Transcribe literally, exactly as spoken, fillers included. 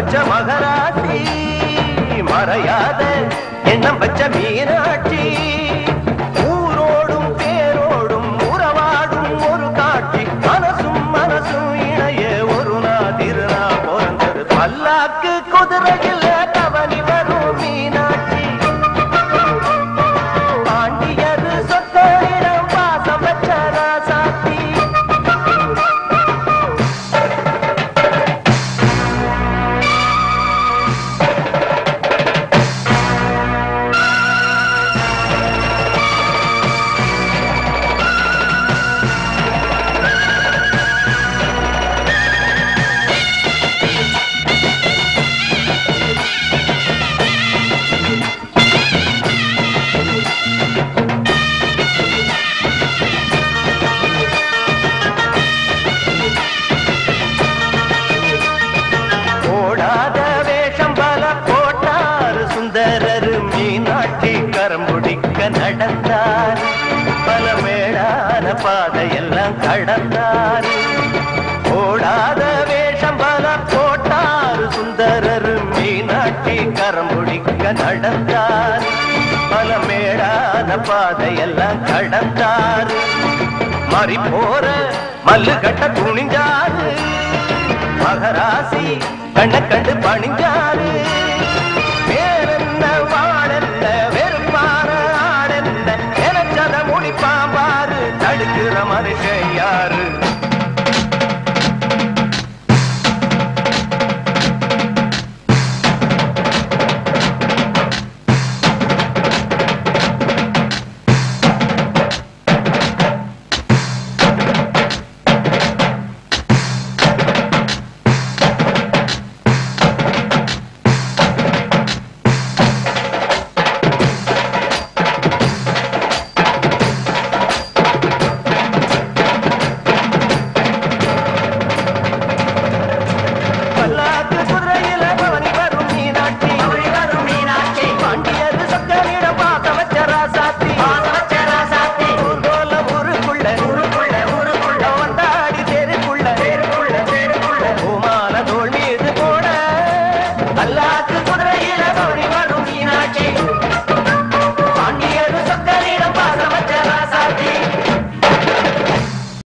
வச்ச மகராசி மறையாத எண்ணம் வச்ச மீனாட்சி ஊரோடும் பேரோடும் உறவாடும் ஒரு காட்சி மனசும் மனசும் இணைய ஒரு நாதிருநா பிறந்தது பல்லாக்கு குதிரையில் கவனி வரும் மீனாட்சி பாண்டியது சொத்தரிடம் பாசம் வச்ச ராசாத்தி நடந்தார் பல மேடான பாதையெல்லாம் கடந்தார் ஓடாத வேஷம் பல போட்டார் சுந்தரர் மீனாட்சி கரம் பிடிக்க நடந்தார் பல மேடான பாதையெல்லாம் கடந்தார் மாறி போற மல்லு கட்ட துணிஞ்சாரு மகராசி கண்ண கண்டு பணிஞ்சாரு